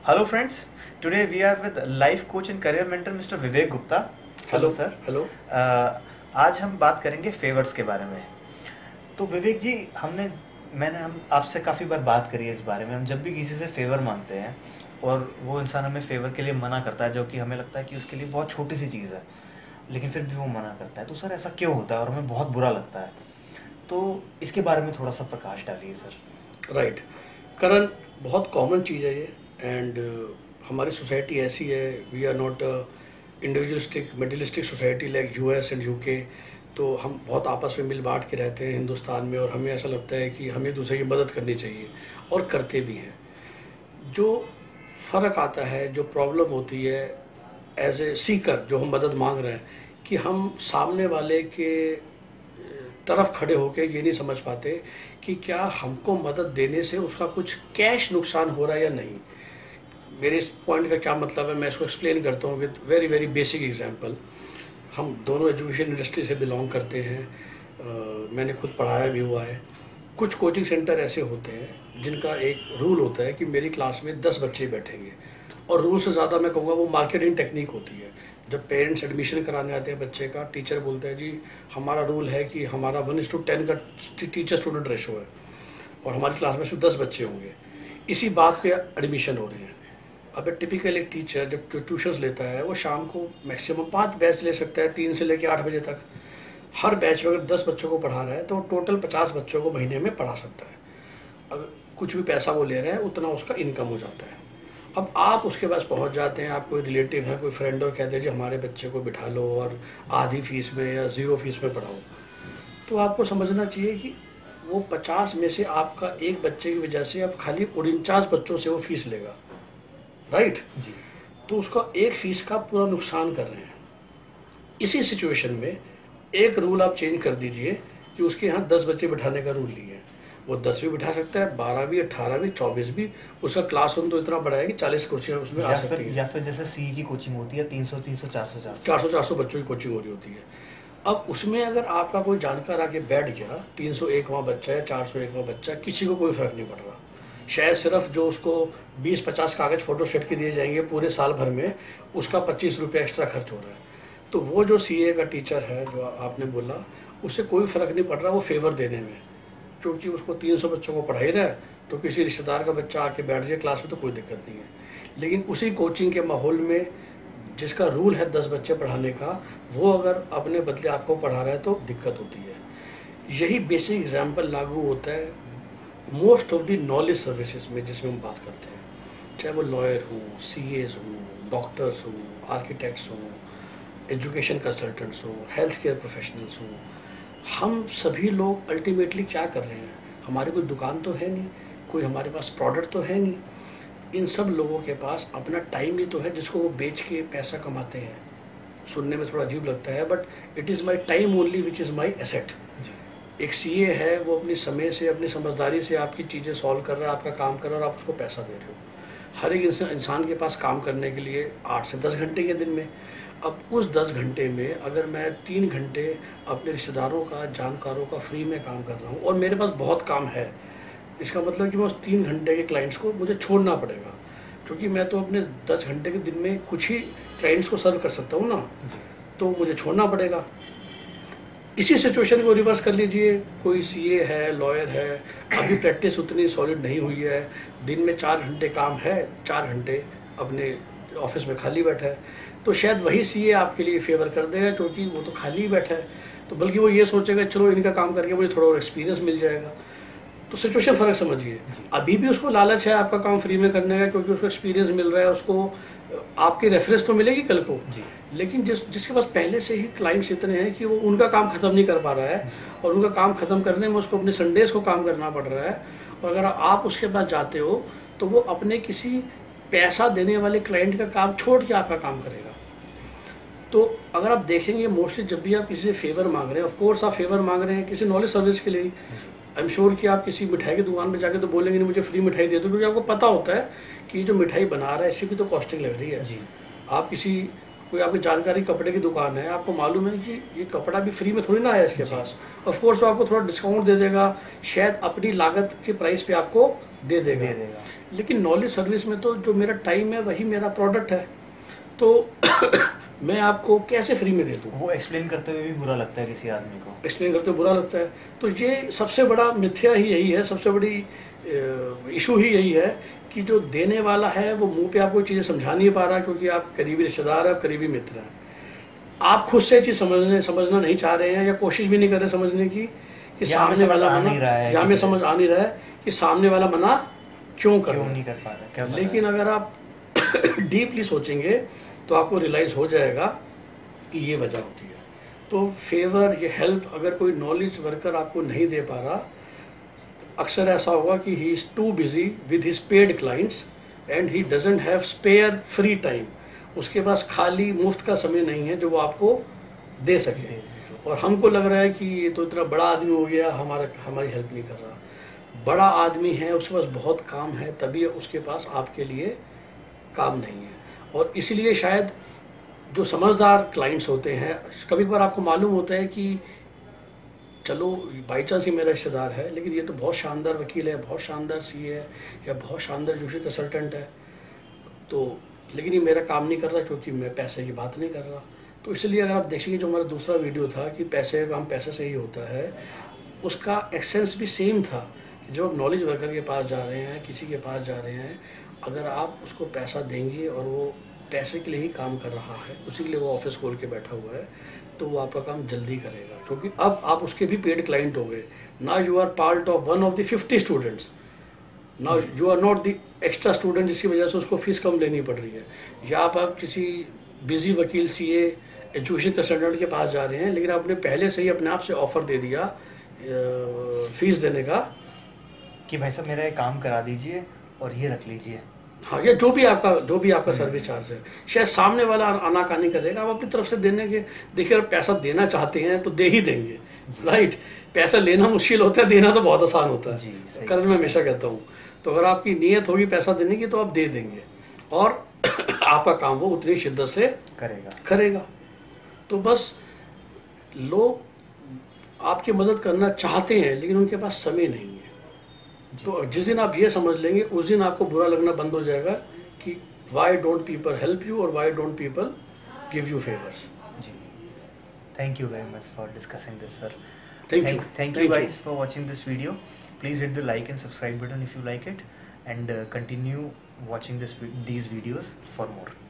Hello friends, today we are with life coach and career mentor Mr. Vivek Gupta. Hello sir. Hello. आज हम बात करेंगे favours के बारे में. तो विवेक जी, हम आपसे काफ़ी बार बात करी है इस बारे में. हम जब भी किसी से फेवर मांगते हैं और वो इंसान हमें फेवर के लिए मना करता है, जो कि हमें लगता है कि उसके लिए बहुत छोटी सी चीज़ है, लेकिन फिर भी वो मना करता है, तो सर ऐसा क्यों होता है और हमें बहुत बुरा लगता है? तो इसके बारे में थोड़ा सा प्रकाश डालिए सर. राइट. करण, बहुत कॉमन चीज़ है ये. एंड हमारी सोसाइटी ऐसी है, we are not individualistic materialistic society like US and UK. तो हम बहुत आपस में मिल बांट के रहते हैं हिंदुस्तान में, और हमें ऐसा लगता है कि हमें दूसरे की मदद करनी चाहिए, और करते भी हैं. जो फ़र्क आता है, जो प्रॉब्लम होती है एज ए सीकर, जो हम मदद मांग रहे हैं, कि हम सामने वाले के तरफ खड़े होकर ये नहीं समझ पाते कि क्या हमको मदद देने से उसका कुछ कैश नुकसान हो रहा है या नहीं. मेरे इस पॉइंट का क्या मतलब है, मैं इसको एक्सप्लेन करता हूँ with very very basic example. हम दोनों एजुकेशन इंडस्ट्री से बिलोंग करते हैं. मैंने खुद पढ़ाया भी हुआ है. कुछ कोचिंग सेंटर ऐसे होते हैं जिनका एक रूल होता है कि मेरी क्लास में 10 बच्चे बैठेंगे, और रूल से ज़्यादा मैं कहूँगा वो मार्केटिंग टेक्निक होती है. जब पेरेंट्स एडमिशन कराने आते हैं बच्चे का, टीचर बोलते हैं जी हमारा रूल है कि हमारा 1:10 का टीचर स्टूडेंट रेशो है, और हमारी क्लास में सिर्फ 10 बच्चे होंगे. इसी बात पे एडमिशन हो रहे हैं. अब टिपिकल एक टीचर जब जो ट्यूशन्स लेता है, वो शाम को मैक्सिमम 5 बैच ले सकता है, 3 से लेकर 8 बजे तक. हर बैच में अगर 10 बच्चों को पढ़ा रहा है तो टोटल 50 बच्चों को महीने में पढ़ा सकता है. अगर कुछ भी पैसा वो ले रहे हैं उतना उसका इनकम हो जाता है. अब आप उसके पास पहुंच जाते हैं, आप कोई रिलेटिव हैं, कोई फ्रेंड, और कहते हैं जी हमारे बच्चे को बिठा लो और आधी फीस में या 0 फीस में पढ़ाओ. तो आपको समझना चाहिए कि वो 50 में से आपका एक बच्चे की वजह से अब खाली 49 बच्चों से वो फीस लेगा. राइट जी. तो उसका एक फीस का पूरा नुकसान कर रहे हैं. इसी सिचुएशन में एक रूल आप चेंज कर दीजिए कि उसके यहाँ 10 बच्चे बिठाने का रूल नहीं है. वो 10 भी बिठा सकता है, 12 भी, 18 भी, 24 भी. उसका क्लासरूम तो इतना बड़ा है कि 40 कुर्सियाँ उसमें आ सकती है. या फिर जैसे सी की कोचिंग होती है, 300 300 400 400 बच्चों की कोचिंग हो रही होती है. अब उसमें अगर आपका कोई जानकार आके बैठ गया, 301वां बच्चा है, 401वां बच्चा, किसी को कोई फर्क नहीं पड़ रहा. शायद सिर्फ जो उसको 20-50 कागज फोटो सेट के दिए जाएंगे पूरे साल भर में, उसका 25 रुपये एक्स्ट्रा खर्च हो रहा है. तो वो जो सीए का टीचर है जो आपने बोला, उससे कोई फ़र्क नहीं पड़ रहा वो फेवर देने में, क्योंकि उसको 300 बच्चों को पढ़ा ही रहा है. तो किसी रिश्तेदार का बच्चा आके बैठ जाए क्लास में तो कोई दिक्कत नहीं है. लेकिन उसी कोचिंग के माहौल में जिसका रूल है 10 बच्चे पढ़ाने का, वो अगर अपने बदले आपको पढ़ा रहा है तो दिक्कत होती है. यही बेसिक एग्जाम्पल लागू होता है most of the knowledge services में जिसमें हम बात करते हैं. चाहे वो लॉयर हों, सीएज हों, डॉक्टर्स हों, आर्किटेक्ट्स हों, एजुकेशन कंसल्टेंट्स हों, हेल्थ केयर प्रोफेशनल्स हों, हम सभी लोग अल्टीमेटली क्या कर रहे हैं? हमारी कोई दुकान तो है नहीं, कोई हमारे पास प्रोडक्ट तो है नहीं. इन सब लोगों के पास अपना टाइम ही तो है जिसको वो बेच के पैसा कमाते हैं. सुनने में थोड़ा अजीब लगता है, but it is my time only which is my asset. एक सीए है, वो अपनी समय से, अपनी समझदारी से आपकी चीज़ें सॉल्व कर रहा है, आपका काम कर रहा है, और आप उसको पैसा दे रहे हो. हर एक इंसान के पास काम करने के लिए 8 से 10 घंटे के दिन में. अब उस 10 घंटे में अगर मैं 3 घंटे अपने रिश्तेदारों का, जानकारों का फ्री में काम कर रहा हूँ, और मेरे पास बहुत काम है, इसका मतलब कि मैं उस 3 घंटे के क्लाइंट्स को मुझे छोड़ना पड़ेगा, क्योंकि मैं तो अपने 10 घंटे के दिन में कुछ ही क्लाइंट्स को सर्व कर सकता हूँ ना. तो मुझे छोड़ना पड़ेगा. इसी सिचुएशन को रिवर्स कर लीजिए. कोई सीए है, लॉयर है, अभी प्रैक्टिस उतनी सॉलिड नहीं हुई है, दिन में 4 घंटे काम है, 4 घंटे अपने ऑफिस में खाली बैठा है, तो शायद वही सीए आपके लिए फेवर कर देगा, क्योंकि वो तो खाली ही बैठा है. तो बल्कि वो ये सोचेगा चलो इनका काम करके मुझे थोड़ा और एक्सपीरियंस मिल जाएगा. तो सिचुएशन फ़र्क समझिए. अभी भी उसको लालच है आपका काम फ्री में करने का, क्योंकि उसको एक्सपीरियंस मिल रहा है, उसको आपकी रेफरेंस तो मिलेगी कल को. लेकिन जिसके पास पहले से ही क्लाइंट्स इतने हैं कि वो उनका काम ख़त्म नहीं कर पा रहा है, और उनका काम ख़त्म करने में उसको अपने संडेज़ को काम करना पड़ रहा है. और अगर आप उसके पास जाते हो तो वो अपने किसी पैसा देने वाले क्लाइंट का काम छोड़ के आपका काम करेगा. तो अगर आप देखेंगे मोस्टली जब भी आप किसी से फेवर मांग रहे हैं, ऑफ कोर्स आप फेवर मांग रहे हैं किसी नॉलेज सर्विस के लिए. आई एम श्योर कि आप किसी मिठाई की दुकान में जाके तो बोलेंगे नहीं मुझे फ्री मिठाई दे दो, क्योंकि आपको पता होता है कि जो मिठाई बना रहा है इसकी भी तो कॉस्टिंग लग रही है. आप कोई आपकी जानकारी कपड़े की दुकान है, आपको मालूम है कि ये कपड़ा भी फ्री में थोड़ी ना है इसके पास. ऑफ कोर्स वो आपको थोड़ा डिस्काउंट दे देगा, शायद अपनी लागत के प्राइस पे आपको दे देगा। दे देगा। लेकिन नॉलेज सर्विस में तो जो मेरा टाइम है वही मेरा प्रोडक्ट है, तो मैं आपको कैसे फ्री में दे दूँ? वो एक्सप्लेन करते हुए भी बुरा लगता है किसी आदमी को। एक्सप्लेन करते हुए बुरा लगता है। तो ये सबसे बड़ा मिथ्या ही यही है, सबसे बड़ी इशू ही यही है कि जो देने वाला है वो मुंह पे आपको चीज़ें समझा नहीं पा रहा, क्योंकि आप करीबी रिश्तेदार हैं, आप करीबी मित्र हैं। आप खुद से चीज़ समझना नहीं चाह रहे हैं, या कोशिश भी नहीं कर रहे समझने की कि सामने वाला मना, या हमें समझ आ नहीं रहा है कि सामने वाला मना क्यों नहीं कर पा रहा है। लेकिन अगर आप डीपली सोचेंगे तो आपको रियलाइज हो जाएगा कि ये वजह होती है। तो फेवर, ये हेल्प अगर कोई नॉलेज वर्कर आपको नहीं दे पा रहा, अक्सर ऐसा होगा कि he is too busy with his paid clients and he doesn't have spare free time. उसके पास खाली मुफ्त का समय नहीं है जो वो आपको दे सके। और हमको लग रहा है कि ये तो इतना बड़ा आदमी हो गया, हमारी हेल्प नहीं कर रहा। बड़ा आदमी है, उसके पास बहुत काम है, तभी उसके पास आपके लिए काम नहीं है। और इसलिए शायद जो समझदार क्लाइंट्स होते हैं, कभी कभार आपको मालूम होता है कि चलो बाई चांस ही मेरा रिश्तेदार है, लेकिन ये तो बहुत शानदार वकील है, बहुत शानदार सीए है, या बहुत शानदार जुडिशल कंसल्टेंट है, तो लेकिन ये मेरा काम नहीं कर रहा क्योंकि मैं पैसे की बात नहीं कर रहा। तो इसलिए अगर आप देखेंगे जो हमारा दूसरा वीडियो था कि पैसे का काम पैसे से ही होता है, उसका एक्सेंस भी सेम था कि जब आप नॉलेज वर्कर के पास जा रहे हैं, किसी के पास जा रहे हैं, अगर आप उसको पैसा देंगे और वो पैसे के लिए ही काम कर रहा है, उसी के लिए वो ऑफिस खोल के बैठा हुआ है, तो वो आपका काम जल्दी करेगा, क्योंकि अब आप उसके भी पेड क्लाइंट हो गए। Now you are part of one of the 50 students, now you are not the extra student जिसकी वजह से उसको फीस कम लेनी पड़ रही है। या आप किसी बिजी वकील, सीए, एजुकेशन कंसल्टेंट के पास जा रहे हैं, लेकिन आपने पहले से ही अपने आप से ऑफर दे दिया फीस देने का कि भाई साहब मेरा ये काम करा दीजिए और ये रख लीजिए। हाँ, या जो भी आपका सर्विस चार्ज है, शायद सामने वाला आनाकानी करेगा, आप अपनी तरफ से देने के, देखिए अगर पैसा देना चाहते हैं तो दे ही देंगे, राइट। पैसा लेना मुश्किल होता है, देना तो बहुत आसान होता है, कारण मैं हमेशा कहता हूँ। तो अगर आपकी नीयत होगी पैसा देने की तो आप दे देंगे, और आपका काम वो उतनी शिद्दत से करेगा। तो बस लोग आपकी मदद करना चाहते हैं, लेकिन उनके पास समय नहीं है। तो जिस दिन आप ये समझ लेंगे, उस दिन आपको बुरा लगना बंद हो जाएगा कि why don't people help you, और why don't people give you favours. जी, thank you very much for discussing this sir. Thank you guys for watching this video. Please hit the like and subscribe button if you like it, and continue watching these videos for more.